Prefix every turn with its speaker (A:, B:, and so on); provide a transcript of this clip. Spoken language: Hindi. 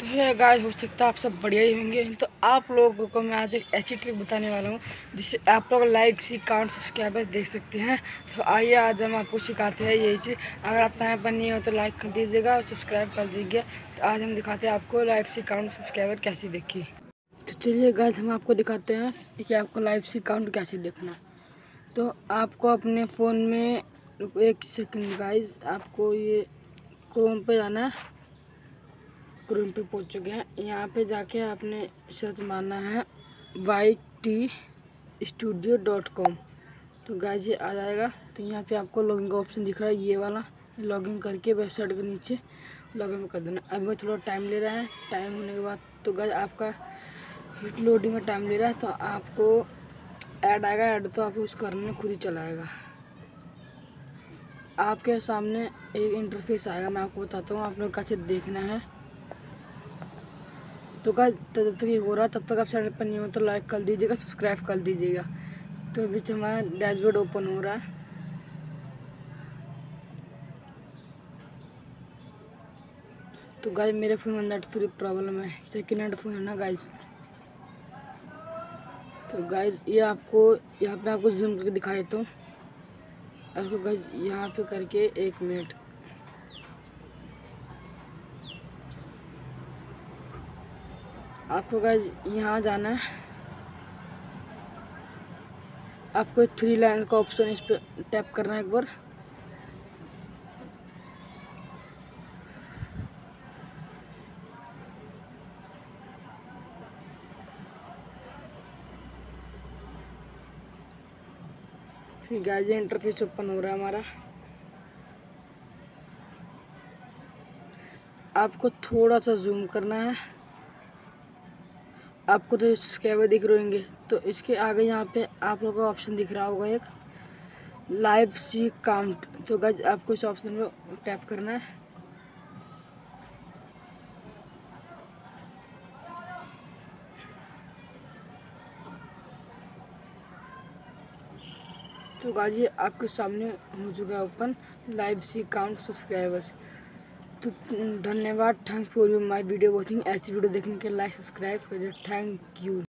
A: तो है गाइस, हो सकता है आप सब बढ़िया ही होंगे। तो आप लोगों को मैं आज एक ऐसी ट्रिक बताने वाला हूँ जिससे आप लोग लाइव सी काउंट सब्सक्राइबर्स देख सकते हैं। तो आइए आज हम आपको सिखाते हैं यही चीज़। अगर आप टाइम पर नहीं हो तो लाइक कर दीजिएगा और सब्सक्राइब कर दीजिएगा। तो आज हम दिखाते हैं आपको लाइव सी काउंट सब्सक्राइबर कैसे देखिए। तो चलिए गाइस, हम आपको दिखाते हैं कि आपको लाइव सी काउंट कैसे देखना। तो आपको अपने फ़ोन में एक सेकंड गाइस, आपको ये क्रोम पे जाना है। क्रोम पे पहुंच चुके हैं। यहाँ पे जाके आपने सर्च मारना है ytstudio.com। तो गाइस ये आ जाएगा। तो यहाँ पे आपको लॉगिन का ऑप्शन दिख रहा है, ये वाला। लॉगिन करके वेबसाइट के नीचे लॉगिन कर देना। अभी थोड़ा टाइम ले रहा है। टाइम होने के बाद तो गाइस आपका लोडिंग का टाइम ले रहा है, तो आपको ऐड आएगा। ऐड तो आपको उस करने में खुद ही चला आएगा। आपके सामने एक इंटरफेस आएगा, मैं आपको बताता हूँ आप लोग कैसे देखना है। तो गाइस जब तक ये हो रहा है तब तक आप चैनल पर नहीं हो तो लाइक कर दीजिएगा, सब्सक्राइब कर दीजिएगा। तो अभी हमारा डैशबोर्ड ओपन हो रहा है। तो गाइस मेरे फ़ोन में नेट फ्री प्रॉब्लम है, सेकेंड हैंड फ़ोन है ना गाइस। तो गाइस ये आपको यहाँ पे आपको जूम करके दिखा देता हूँ आपको गाइस। यहाँ पे करके 1 मिनट, आपको गाइस यहाँ जाना है। आपको 3 लाइन का ऑप्शन इस पर टैप करना है एक बार। फिर गाइस ये इंटरफेस ओपन हो रहा है हमारा। आपको थोड़ा सा जूम करना है। आपको तो सब्सक्राइबर दिख रहे होंगे, तो इसके आगे यहाँ पे आप लोगों का ऑप्शन दिख रहा होगा एक लाइव सी काउंट। तो गाइस आपको इस ऑप्शन में टैप करना है। तो गाइस ये आपके सामने हो चुका है open live see count subscribers. तो धन्यवाद, thanks for you my video watching. ऐसी वीडियो देखने के लिए लाइक सब्सक्राइब करिए। Thank you.